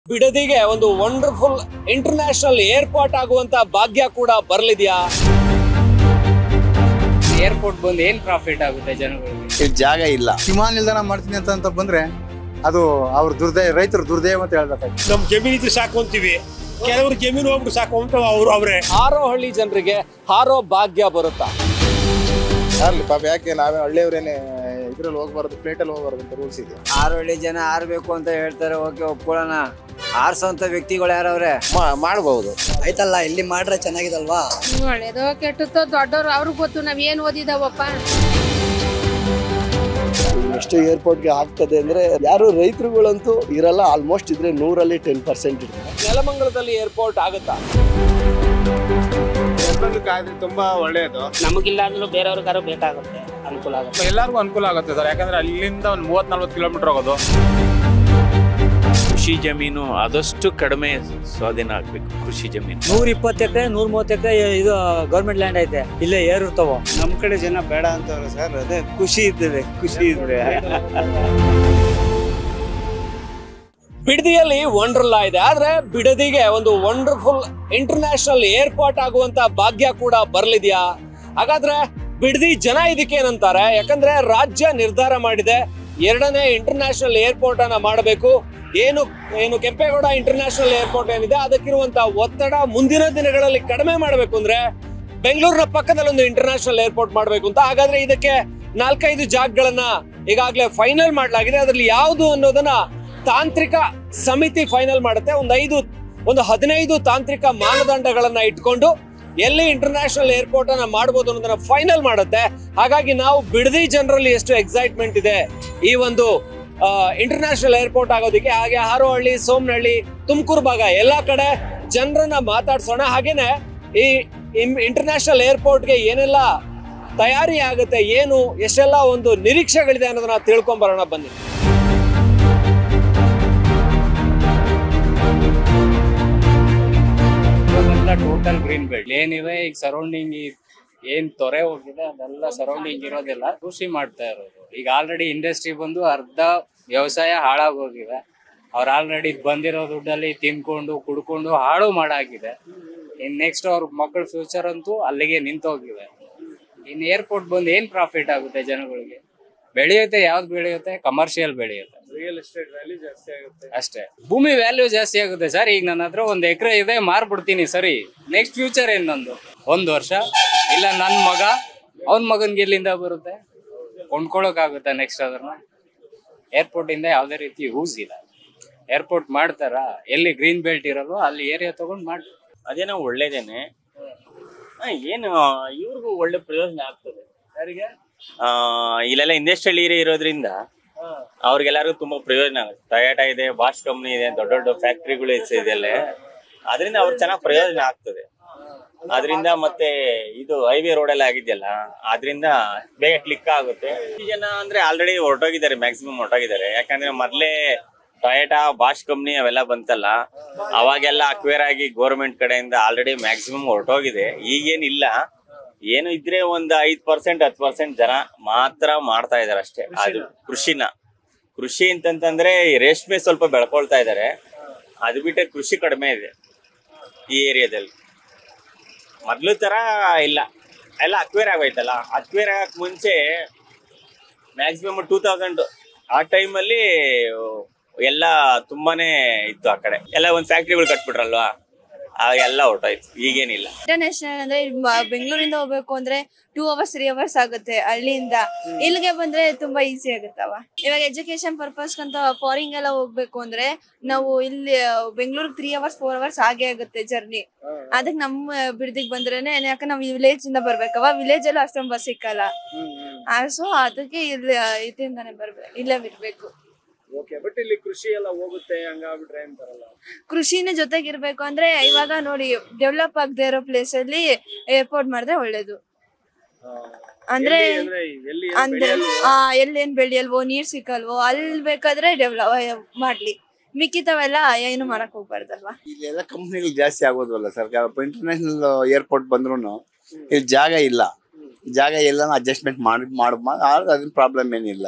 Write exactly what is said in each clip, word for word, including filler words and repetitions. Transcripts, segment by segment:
ಬಿಡದಿಗೆ ಒಂದು wonderful international airport ಆಗುವಂತ ಭಾಗ್ಯ ಕೂಡ ಬರಲಿದೆಯಾ? ಏರ್ಪೋರ್ಟ್ ಬಂದು ಏನ್ ಪ್ರಾಫಿಟ್ ಆಗುತ್ತೆ ಜನಗಳಿಗೆ? ಜಾಗ ಇಲ್ಲ. ವಿಮಾನ ನಿಲ್ದಾಣ ಮಾಡ್ತೀನಿ ಅಂತ ಅಂತ ಬಂದ್ರೆ ಅದು ಅವ್ರ ದುರ್ದಯ, ರೈತರ ದುರ್ದೈವ ಅಂತ ಹೇಳ್ಬೇಕಾಯ್ತು. ನಮ್ ಜಮೀನ್ ಇದ್ರೆ ಸಾಕು ಅಂತೀವಿ, ಕೆಲವರು ಜಮೀನು ಹೋಗ್ಬಿಟ್ಟು ಸಾಕು ಅಂತ ಅವ್ರು ಅವ್ರೆ. ಹಾರೋಹಳ್ಳಿ ಜನರಿಗೆ ಹಾರೋ ಭಾಗ್ಯ ಬರುತ್ತಾ? ಅಲ್ಲಿ ಪಾಪ ಯಾಕೆ ನಾವೇ ಹಳ್ಳಿಯವ್ರೇನೆ ಇದ್ರಲ್ಲಿ ಹೋಗ್ಬಾರ್ದು, ಪ್ಲೇಟ್ ಅಲ್ಲಿ ಹೋಗ್ಬಾರ್ದು ಅಂತ ರೂಲ್ಸ್ ಇದೆ. ಆರೋಳ್ಳಿ ಜನ ಆರ್ಬೇಕು ಅಂತ ಹೇಳ್ತಾರೆ, ಓಕೆ ಒಪ್ಕೊಳ್ಳೋಣ. ಆರ್ಸೋಂತ ವ್ಯಕ್ತಿಗಳು ಯಾರವ್ರೆ ಮಾಡಬಹುದು. ಆಯ್ತಲ್ಲ, ಇಲ್ಲಿ ಮಾಡ್ರೆ ಚೆನ್ನಾಗಿದಲ್ವಾ? ಒಳ್ಳೇದೋ ಕೆಟ್ಟದ್ದೋ ದೊಡ್ಡವ್ರು ಅವ್ರಿಗೆ ಗೊತ್ತು, ನಾವ್ ಏನ್ ಓದಿದಾವಪ್ಪ. ಎಷ್ಟು ಏರ್ಪೋರ್ಟ್ಗೆ ಆಗ್ತದೆ ಅಂದ್ರೆ ಯಾರು ರೈತರುಗಳಂತೂ ಇರಲ್ಲ, ಆಲ್ಮೋಸ್ಟ್ ಇದ್ರೆ ನೂರಲ್ಲಿ ಟೆನ್ ಪರ್ಸೆಂಟ್ ಇರ್ತಾರೆ. ನೆಲಮಂಗಲದಲ್ಲಿ ಏರ್ಪೋರ್ಟ್ ಆಗುತ್ತಾ? ತುಂಬಾ ಒಳ್ಳೆಯದು. ನಮಗಿಲ್ಲ ಅಂದ್ರೂ ಬೇರೆಯವ್ರಿಗಾರು ಬೇಕಾಗುತ್ತೆ, ಅನುಕೂಲ ಆಗುತ್ತೆ. ಎಲ್ಲರಿಗೂ ಅನುಕೂಲ ಆಗುತ್ತೆ ಸರ್, ಯಾಕಂದ್ರೆ ಅಲ್ಲಿಂದ ಒಂದು ಮೂವತ್ ನಲ್ವತ್ತು ಕಿಲೋಮೀಟರ್ ಹೋಗೋದು. ಕೃಷಿ ಜಮೀನು ಆದಷ್ಟು ಕಡಿಮೆ ಸ್ವಾಧೀನ ಆಗ್ಬೇಕು. ಕೃಷಿ ಜಮೀನು ನೂರ ಇಪ್ಪತ್ತು ಎಕರೆ ನೂರ ಮೂವತ್ತು ಎಕರೆ ಇದು ಗೌರ್ಮೆಂಟ್ ಲ್ಯಾಂಡ್ ಐತೆ, ಇಲ್ಲೇ ಏರ್ ಇರ್ತಾವ. ನಮ್ ಕಡೆ ಜನ ಬೇಡ ಅಂತವ್ರೆ ಸರ್, ಅದೇ ಖುಷಿ ಇರ್ತದೆ, ಖುಷಿ ಇದ್ರೆ. ಬಿಡದಿಯಲ್ಲಿ ವಂಡರ್ಲಾ ಇದೆ, ಆದ್ರೆ ಬಿಡದಿಗೆ ಒಂದು ವಂಡರ್ಫುಲ್ ಇಂಟರ್ನ್ಯಾಷನಲ್ ಏರ್ಪೋರ್ಟ್ ಆಗುವಂತ ಭಾಗ್ಯ ಕೂಡ ಬರಲಿದೆಯಾ? ಹಾಗಾದ್ರೆ ಬಿಡದಿ ಜನ ಇದಕ್ಕೆ ಏನಂತಾರೆ? ಯಾಕಂದ್ರೆ ರಾಜ್ಯ ನಿರ್ಧಾರ ಮಾಡಿದೆ ಎರಡನೇ ಇಂಟರ್ನ್ಯಾಷನಲ್ ಏರ್ಪೋರ್ಟ್ ಅನ್ನ ಮಾಡಬೇಕು. ಏನು ಏನು ಕೆಂಪೇಗೌಡ ಇಂಟರ್ನ್ಯಾಷನಲ್ ಏರ್ಪೋರ್ಟ್ ಏನಿದೆ ಅದಕ್ಕಿರುವಂತ ಒತ್ತಡ ಮುಂದಿನ ದಿನಗಳಲ್ಲಿ ಕಡಿಮೆ ಮಾಡಬೇಕು ಅಂದ್ರೆ ಬೆಂಗಳೂರಿನ ಪಕ್ಕದಲ್ಲಿ ಒಂದು ಇಂಟರ್ನ್ಯಾಷನಲ್ ಏರ್ಪೋರ್ಟ್ ಮಾಡಬೇಕು ಅಂತ. ಹಾಗಾದ್ರೆ ಇದಕ್ಕೆ ನಾಲ್ಕೈದು ಜಾಗಗಳನ್ನ ಈಗಾಗಲೇ ಫೈನಲ್ ಮಾಡಲಾಗಿದೆ. ಅದರಲ್ಲಿ ಯಾವುದು ಅನ್ನೋದನ್ನ ತಾಂತ್ರಿಕ ಸಮಿತಿ ಫೈನಲ್ ಮಾಡುತ್ತೆ. ಒಂದು ಐದು ಒಂದು ಹದಿನೈದು ತಾಂತ್ರಿಕ ಮಾನದಂಡಗಳನ್ನ ಇಟ್ಕೊಂಡು ಎಲ್ಲಿ ಇಂಟರ್ನ್ಯಾಷನಲ್ ಏರ್ಪೋರ್ಟ್ ಅನ್ನ ಮಾಡಬಹುದು ಅನ್ನೋದನ್ನ ಫೈನಲ್ ಮಾಡುತ್ತೆ. ಹಾಗಾಗಿ ನಾವು ಬಿಡದಿ ಜನರಲ್ಲಿ ಎಷ್ಟು ಎಕ್ಸೈಟ್ಮೆಂಟ್ ಇದೆ ಈ ಒಂದು ಇಂಟರ್ನ್ಯಾಷನಲ್ ಏರ್ಪೋರ್ಟ್ ಆಗೋದಕ್ಕೆ, ಹಾಗೆ ಹಾರೋಹಳ್ಳಿ, ಸೋಮನಹಳ್ಳಿ, ತುಮಕೂರು ಭಾಗ ಎಲ್ಲಾ ಕಡೆ ಜನರನ್ನ ಮಾತಾಡ್ಸೋಣ. ಹಾಗೇನೆ ಈ ಇಂಟರ್ನ್ಯಾಷನಲ್ ಏರ್ಪೋರ್ಟ್ಗೆ ಏನೆಲ್ಲ ತಯಾರಿ ಆಗುತ್ತೆ, ಏನು ಎಷ್ಟೆಲ್ಲ ಒಂದು ನಿರೀಕ್ಷೆಗಳಿದೆ ಅನ್ನೋದನ್ನ ತಿಳ್ಕೊಂಡ್ ಬರೋಣ ಬನ್ನಿ. ಟೋಟಲ್ ಗ್ರೀನ್ ಬೆಲ್ಟ್ ಏನಿದೆ ಈಗ ಸರೌಂಡಿಂಗ್ ಏನ್ ತೊರೆ ಹೋಗಿದೆ ಅದೆಲ್ಲ ಸರೌಂಡಿಂಗ್ ಇರೋದೆಲ್ಲ ಕೃಷಿ ಮಾಡ್ತಾ ಇರೋದು. ಈಗ ಆಲ್ರೆಡಿ ಇಂಡಸ್ಟ್ರಿ ಬಂದು ಅರ್ಧ ವ್ಯವಸಾಯ ಹಾಳಾಗೋಗಿದೆ. ಅವ್ರು ಆಲ್ರೆಡಿ ಬಂದಿರೋ ದುಡ್ಡಲ್ಲಿ ತಿನ್ಕೊಂಡು ಕುಡ್ಕೊಂಡು ಹಾಳು ಮಾಡಾಗಿದೆ. ಇನ್ ನೆಕ್ಸ್ಟ್ ಅವ್ರ ಮಕ್ಕಳ ಫ್ಯೂಚರ್ ಅಂತೂ ಅಲ್ಲಿಗೆ ನಿಂತೋಗಿದೆ. ಇನ್ ಏರ್ಪೋರ್ಟ್ ಬಂದು ಏನ್ ಪ್ರಾಫಿಟ್ ಆಗುತ್ತೆ ಜನಗಳಿಗೆ? ಬೆಳೆಯುತ್ತೆ, ಯಾವ್ದು ಬೆಳೆಯುತ್ತೆ? ಕಮರ್ಷಿಯಲ್ ಬೆಳೆಯುತ್ತೆ, ರಿಯಲ್ ಎಸ್ಟೇಟ್ ವ್ಯಾಲ್ಯೂ ಜಾಸ್ತಿ ಆಗುತ್ತೆ ಅಷ್ಟೇ. ಭೂಮಿ ವ್ಯಾಲ್ಯೂ ಜಾಸ್ತಿ ಆಗುತ್ತೆ ಸರ್. ಈಗ ನನ್ನ ಹತ್ರ ಒಂದ್ ಎಕರೆ ಇದೆ, ಮಾರ್ಬಿಡ್ತೀನಿ ಸರಿ, ನೆಕ್ಸ್ಟ್ ಫ್ಯೂಚರ್ ಏನ್ ನಂದು? ಒಂದ್ ವರ್ಷ ಇಲ್ಲ ನನ್ ಮಗ ಅವನ್ ಮಗನ್ಗೆ ಎಲ್ಲಿಂದ ಬರುತ್ತೆ? ಕೊಂಡ್ಕೊಳಕ್ ಆಗುತ್ತೆ ನೆಕ್ಸ್ಟ್ ಅದನ್ನ? ಏರ್ಪೋರ್ಟ್ ಇಂದ ಯಾವ್ದೇ ರೀತಿ ಯೂಸ್ ಇಲ್ಲ. ಏರ್ಪೋರ್ಟ್ ಮಾಡ್ತಾರ, ಎಲ್ಲಿ ಗ್ರೀನ್ ಬೆಲ್ಟ್ ಇರಲ್ವೋ ಅಲ್ಲಿ ಏರಿಯಾ ತಗೊಂಡ್ ಮಾಡಿ. ಅದೇನೋ ಒಳ್ಳೇದೇನೆ, ಏನು ಇವ್ರಿಗೂ ಒಳ್ಳೆ ಪ್ರಯೋಜನ ಆಗ್ತದೆ. ಯಾರಿಗೆ? ಆ ಇಲ್ಲೆಲ್ಲ ಇಂಡಸ್ಟ್ರಿಯಲ್ ಏರಿಯಾ ಇರೋದ್ರಿಂದ ಅವ್ರಿಗೆಲ್ಲರಿಗೂ ತುಂಬಾ ಪ್ರಯೋಜನ ಆಗುತ್ತೆ. ಟೊಯೋಟಾ ಇದೆ, ಬಾಷ್ ಕಂಪ್ನಿ ಇದೆ, ದೊಡ್ಡ ದೊಡ್ಡ ಫ್ಯಾಕ್ಟ್ರಿಗಳು ಇದೆಲ್ಲ, ಅದರಿಂದ ಅವ್ರಿಗೆ ಚೆನ್ನಾಗಿ ಪ್ರಯೋಜನ ಆಗ್ತದೆ. ಅದರಿಂದ ಮತ್ತೆ ಇದು ಹೈವೇ ರೋಡ್ ಎಲ್ಲ ಆಗಿದೆಯಲ್ಲ, ಅದರಿಂದ ಬೇಗ ಕ್ಲಿಕ್ ಆಗುತ್ತೆ. ಈ ಜನ ಅಂದ್ರೆ ಆಲ್ರೆಡಿ ಹೊರಟೋಗಿದ್ದಾರೆ, ಮ್ಯಾಕ್ಸಿಮಮ್ ಹೊರಟೋಗಿದ್ದಾರೆ. ಯಾಕಂದ್ರೆ ಮೊದ್ಲೇ ಟೊಯೋಟಾ, ಬಾಷ್ ಕಂಪ್ನಿ ಅವೆಲ್ಲ ಬಂತಲ್ಲ, ಅವಾಗೆಲ್ಲ ಅಕ್ವೇರ್ ಆಗಿ ಗೌರ್ಮೆಂಟ್ ಕಡೆಯಿಂದ ಆಲ್ರೆಡಿ ಮ್ಯಾಕ್ಸಿಮಮ್ ಹೊರಟೋಗಿದೆ. ಈಗೇನಿಲ್ಲ, ಏನು ಇದ್ರೆ ಒಂದ್ ಐದ್ ಪರ್ಸೆಂಟ್ ಹತ್ತು ಪರ್ಸೆಂಟ್ ಜನ ಮಾತ್ರ ಮಾಡ್ತಾ ಇದಾರೆ ಅಷ್ಟೇ. ಅದು ಕೃಷಿನ ಕೃಷಿ ಅಂತಂತಂದ್ರೆ ರೇಷ್ಮೆ ಸ್ವಲ್ಪ ಬೆಳ್ಕೊಳ್ತಾ ಇದಾರೆ, ಅದು ಬಿಟ್ಟರೆ ಕೃಷಿ ಕಡಿಮೆ ಇದೆ ಈ ಏರಿಯಾದಲ್ಲಿ. ಮೊದ್ಲು ತರ ಇಲ್ಲ, ಎಲ್ಲ ಅಕ್ವೇರ್ ಆಗೋಯ್ತಲ್ಲ. ಅಕ್ವೇರ್ ಆಗಕ್ ಮುಂಚೆ ಮ್ಯಾಕ್ಸಿಮಮ್ ಟೂ ತೌಸಂಡ್ ಆ ಟೈಮಲ್ಲಿ ಎಲ್ಲ ತುಂಬಾನೇ ಇತ್ತು. ಆ ಕಡೆ ಎಲ್ಲ ಒಂದ್ ಫ್ಯಾಕ್ಟ್ರಿಗಳು ಕಟ್ಬಿಟ್ರಲ್ವಾ, ಎಲ್ಲ ಹೊರಟಾಯ್ತು. ಈಗೇನಿಲ್ಲ. ಇಂಟರ್ನ್ಯಾಷನಲ್ ಅಂದ್ರೆ ಬೆಂಗಳೂರಿಂದ ಹೋಗ್ಬೇಕು ಅಂದ್ರೆ ಟೂ ಅವರ್ಸ್ ತ್ರೀ ಅವರ್ಸ್ ಆಗುತ್ತೆ. ಹಳ್ಳಿಯಿಂದ ಇಲ್ಲಿಗೆ ಬಂದ್ರೆ ತುಂಬಾ ಈಸಿ ಆಗುತ್ತವ. ಇವಾಗ ಎಜುಕೇಶನ್ ಪರ್ಪಸ್ ಅಂತ ಫಾರಿನ್ ಎಲ್ಲ ಹೋಗ್ಬೇಕು ಅಂದ್ರೆ ನಾವು ಇಲ್ಲಿ ಬೆಂಗಳೂರಿಗೆ ತ್ರೀ ಅವರ್ಸ್ ಫೋರ್ ಅವರ್ಸ್ ಹಾಗೆ ಆಗುತ್ತೆ ಜರ್ನಿ. ಅದಕ್ಕೆ ನಮ್ಮ ಬಿಡದಿಗೆ ಬಂದ್ರೇನೆ, ಯಾಕಂದ್ರೆ ನಾವು ವಿಲೇಜ್ ಇಂದ ಬರ್ಬೇಕವ, ವಿಲೇಜ್ ಎಲ್ಲ ಅಷ್ಟೊಂದು ಬಸ್ ಸಿಕ್ಕಲ್ಲ. ಸೊ ಅದಕ್ಕೆ ಇಲ್ಲಿ ಇದರಿಂದಾನೆ ಬರ್ಬೇಕು, ಇಲ್ಲೇ ಬಿಡ್ಬೇಕು. ಓಕೆ, ಬಟ್ ಇಲ್ಲಿ ಕೃಷಿ ಎಲ್ಲ ಹೋಗುತ್ತೆ, ಹಂಗಾಗ್ಬಿಟ್ರೆ ಏನ್ ಬರಲ್ಲ. ಕೃಷಿನ ಜೊತೆಗಿರ್ಬೇಕು ಅಂದ್ರೆ ಇವಾಗ ನೋಡಿ, ಡೆವಲಪ್ ಆಗದೆ ಇರೋ ಪ್ಲೇಸ್ ಅಲ್ಲಿ ಏರ್ಪೋರ್ಟ್ ಮಾಡಿದ್ರೆ ಒಳ್ಳೇದು. ಅಂದ್ರೆ ಅಂದ್ರೆ ಆ ಎಲ್ಲೇನ್ ಬೆಳೆಯಲ್ವೋ, ನೀರ್ ಸಿಕ್ಕಲ್ವೋ, ಅಲ್ಲಿ ಬೇಕಾದ್ರೆ ಡೆವಲಪ್ ಮಾಡ್ಲಿ, ಮಿಕ್ಕಿತವೆಲ್ಲ ಏನು ಮಾಡಕ್ ಹೋಗ್ಬಾರ್ದಲ್ವಾ. ಇಲ್ಲೆಲ್ಲ ಕಂಪ್ನಿಗಳು ಜಾಸ್ತಿ ಆಗೋದಲ್ಲ ಸರ್. ಇಂಟರ್ನ್ಯಾಷನಲ್ ಏರ್ಪೋರ್ಟ್ ಬಂದ್ರು ಇಲ್ಲಿ ಜಾಗ ಇಲ್ಲ. ಜಾಗ ಎಲ್ಲ ಅಡ್ಜಸ್ಟ್ಮೆಂಟ್ ಮಾಡಿ ಮಾಡ ಅದ್ರ ಪ್ರಾಬ್ಲಮ್ ಏನಿಲ್ಲ.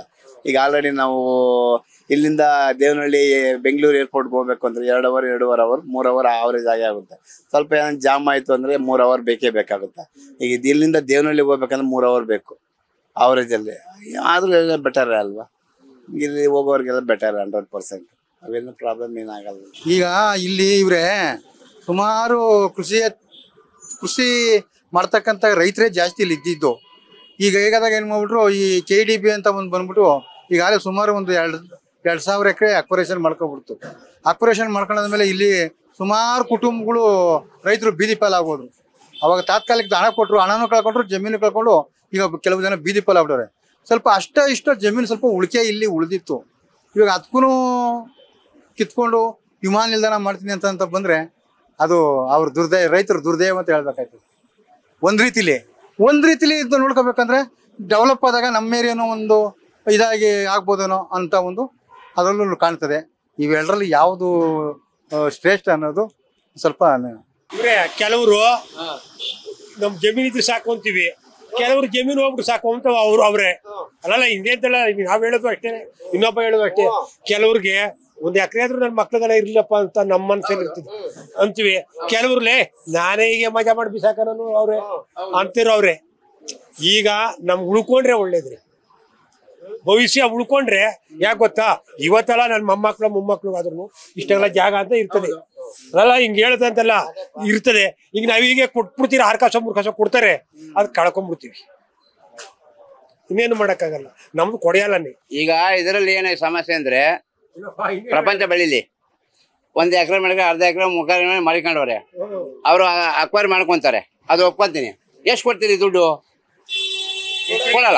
ಈಗ ಆಲ್ರೆಡಿ ನಾವು ಇಲ್ಲಿಂದ ದೇವನಹಳ್ಳಿ ಬೆಂಗಳೂರು ಏರ್ಪೋರ್ಟ್ಗೆ ಹೋಗ್ಬೇಕು ಅಂದ್ರೆ ಎರಡು ಅವರ್ ಎರಡೂವರೆ ಅವರ್ ಮೂರ್ ಅವರ್ ಆವರೇಜ್ ಆಗೇ ಆಗುತ್ತೆ. ಸ್ವಲ್ಪ ಏನಾದ್ರು ಜಾಮ್ ಆಯ್ತು ಅಂದ್ರೆ ಮೂರ್ ಅವರ್ ಬೇಕೇ ಬೇಕಾಗುತ್ತೆ. ಈಗ ಇಲ್ಲಿಂದ ದೇವನಹಳ್ಳಿಗೆ ಹೋಗ್ಬೇಕಂದ್ರೆ ಮೂರ್ ಅವರ್ ಬೇಕು ಆವರೇಜ್ ಅಲ್ಲಿ. ಆದ್ರೂ ಬೆಟರ್ ಅಲ್ವಾ, ಇಲ್ಲಿ ಹೋಗೋರ್ಗೆಲ್ಲ ಬೆಟರ್ ಹಂಡ್ರೆಡ್ ಪರ್ಸೆಂಟ್. ಅವೇನು ಪ್ರಾಬ್ಲಮ್ ಏನಾಗಲ್ಲ. ಈಗ ಇಲ್ಲಿ ಇವ್ರೆ ಸುಮಾರು ಕೃಷಿ ಕೃಷಿ ಮಾಡ್ತಕ್ಕಂಥ ರೈತರೇ ಜಾಸ್ತಿ ಇಲ್ಲಿ ಇದ್ದಿದ್ದು. ಈಗ ಹೇಗಾದಾಗ ಏನು ಮಾಡ್ಬಿಟ್ರು, ಈ ಕೆ ಡಿ ಬಿ ಅಂತ ಒಂದು ಬಂದ್ಬಿಟ್ಟು ಈಗಾಗಲೇ ಸುಮಾರು ಒಂದು ಎರಡು ಎರಡು ಸಾವಿರ ಎಕರೆ ಅಕ್ವರೇಷನ್ ಮಾಡ್ಕೊಬಿಡ್ತು. ಅಕ್ವರೇಷನ್ ಮಾಡ್ಕೊಂಡಾದ್ಮೇಲೆ ಇಲ್ಲಿ ಸುಮಾರು ಕುಟುಂಬಗಳು ರೈತರು ಬೀದಿ ಪಾಲಾಗೋದ್ರು. ಅವಾಗ ತಾತ್ಕಾಲಿಕ ಹಣ ಕೊಟ್ಟರು, ಹಣನೂ ಕಳ್ಕೊಂಡ್ರು, ಜಮೀನು ಕಳ್ಕೊಂಡು ಈಗ ಕೆಲವು ಜನ ಬೀದಿ ಪಾಲಾಗ್ಬಿಟ್ಟವ್ರೆ. ಸ್ವಲ್ಪ ಅಷ್ಟ ಇಷ್ಟ ಜಮೀನು ಸ್ವಲ್ಪ ಉಳಿಕೆ ಇಲ್ಲಿ ಉಳಿದಿತ್ತು. ಇವಾಗ ಅದಕ್ಕೂ ಕಿತ್ಕೊಂಡು ವಿಮಾನ ನಿಲ್ದಾಣ ಮಾಡ್ತೀನಿ ಅಂತ ಅಂತ ಬಂದರೆ ಅದು ಅವ್ರ ದುರ್ದಯ, ರೈತರ ದುರ್ದೈವ ಅಂತ ಹೇಳ್ಬೇಕಾಯ್ತು. ಒಂದು ರೀತಿಲಿ ಒಂದು ರೀತಿಲಿ ಇದು ನೋಡ್ಕೋಬೇಕಂದ್ರೆ ಡೆವಲಪ್ ಆದಾಗ ನಮ್ಮ ಏರಿಯಾನೋ ಒಂದು ಇದಾಗಿ ಆಗ್ಬೋದೇನೋ ಅಂತ ಒಂದು ಅದರಲ್ಲೂ ಕಾಣ್ತದೆ. ಇವೆರಡರಲ್ಲಿ ಯಾವುದು ಶ್ರೇಷ್ಠ ಅನ್ನೋದು ಸ್ವಲ್ಪ ಕೆಲವರು ನಮ್ ಜಮೀನ್ ಇದ್ರೆ ಸಾಕು ಅಂತೀವಿ, ಕೆಲವರು ಜಮೀನು ಹೋಗ್ಬಿಟ್ಟು ಸಾಕು ಅಂತ ಅವ್ರು ಅವ್ರೆ ಅಲ್ಲಲ್ಲ ಹಿಂದೇಂತಲ್ಲ ನಾವ್ ಹೇಳೋದು ಅಷ್ಟೇ, ಇನ್ನೊಬ್ಬ ಹೇಳೋದು ಅಷ್ಟೇ. ಕೆಲವ್ರಿಗೆ ಒಂದ್ ಎಕರೆ ಆದ್ರೂ ನನ್ ಮಕ್ಳುಗಳ ಇರ್ಲಪ್ಪ ಅಂತ ನಮ್ಮ ಮನಸ್ಸಲ್ಲಿ ಇರ್ತಿದ್ ಅಂತೀವಿ. ಕೆಲವ್ರಲ್ಲೇ ನಾನೇ ಹೀಗೆ ಮಜಾ ಮಾಡಿ ಬಿಸಾಕ ನಾನು ಅವ್ರೆ ಅಂತಿರೋ ಅವ್ರೆ. ಈಗ ನಮ್ ಉಳ್ಕೊಂಡ್ರೆ ಒಳ್ಳೇದ್ರಿ, ಭವಿಷ್ಯ ಉಳ್ಕೊಂಡ್ರೆ ಯಾಕೆ ಗೊತ್ತಾ, ಇವತ್ತಲ್ಲ ನನ್ ಮೊಮ್ಮಕ್ಳು ಮೊಮ್ಮಕ್ಳು ಆದ್ರೂ ಇಷ್ಟೆಲ್ಲ ಜಾಗ ಅಂತ ಇರ್ತದೆ. ಅದಲ್ಲ ಹಿಂಗ್ ಹೇಳದಂತೆಲ್ಲ ಇರ್ತದೆ. ಈಗ ನಾವೀಗೆ ಕೊಟ್ಬಿಡ್ತೀರ, ಆರ್ ಕಾಸೋ ಮೂರ್ ಕಾಸೋ ಕೊಡ್ತಾರೆ, ಅದ್ ಕಳ್ಕೊಂಡ್ಬಿಡ್ತೀವಿ. ಇನ್ನೇನು ಮಾಡಕ್ಕಾಗಲ್ಲ, ನಮ್ದು ಕೊಡೆಯಲ್ಲೇ. ಈಗ ಇದರಲ್ಲಿ ಏನ ಸಮಸ್ಯೆ ಅಂದ್ರೆ ಪ್ರಪಂಚ ಬೆಳಿಲಿ, ಒಂದ್ ಎಕರೆ ಮಾಡಿದ್ರೆ ಅರ್ಧ ಎಕರೆ ಮುಖ ಮಾಡಿಕೊಂಡವ್ರೆ, ಅವ್ರು ಅಕ್ವೈರ್ ಮಾಡ್ಕೊಂತಾರೆ, ಅದು ಒಪ್ಕೊಂತೀನಿ. ಎಷ್ಟು ಕೊಡ್ತೀರಿ ದುಡ್ಡು? ಕೊಡಲ್ಲ.